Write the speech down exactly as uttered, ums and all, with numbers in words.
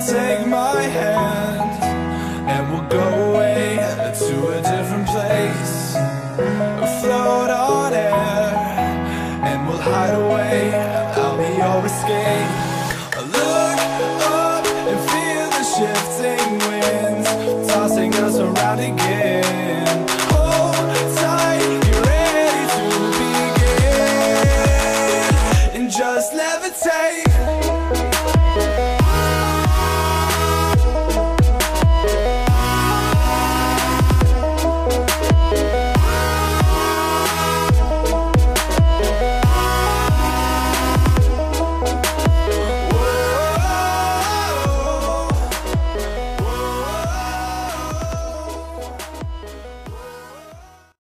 take my hand and we'll go away to a different place. Float on air and we'll hide away. I'll be your escape. Look up and feel the shifting winds tossing us around again.